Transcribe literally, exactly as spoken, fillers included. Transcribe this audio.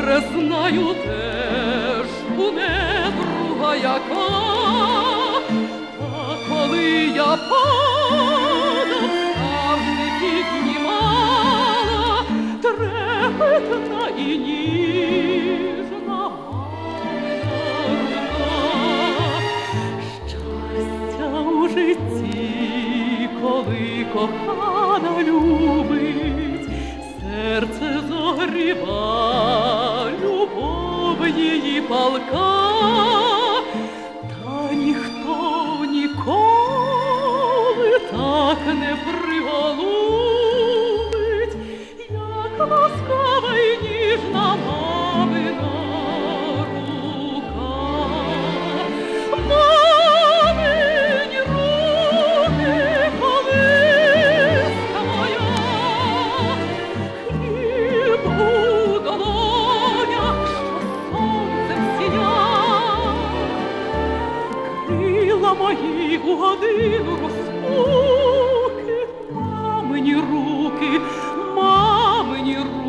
добре знаю теж, у недруга яка, а коли я падав, завжди піднімала трепетна і ніжна рука. Щастя у житті, коли кохана любить, серце зогріва, любов її палка, та ніхто ніколи так не приголубить, як ласкава й ніжна мамина рука. Мамині руки, колиска моя, хліб у долонях, що сонцем сіяв, крила мої у годину розпуки, мамині руки, мамині руки.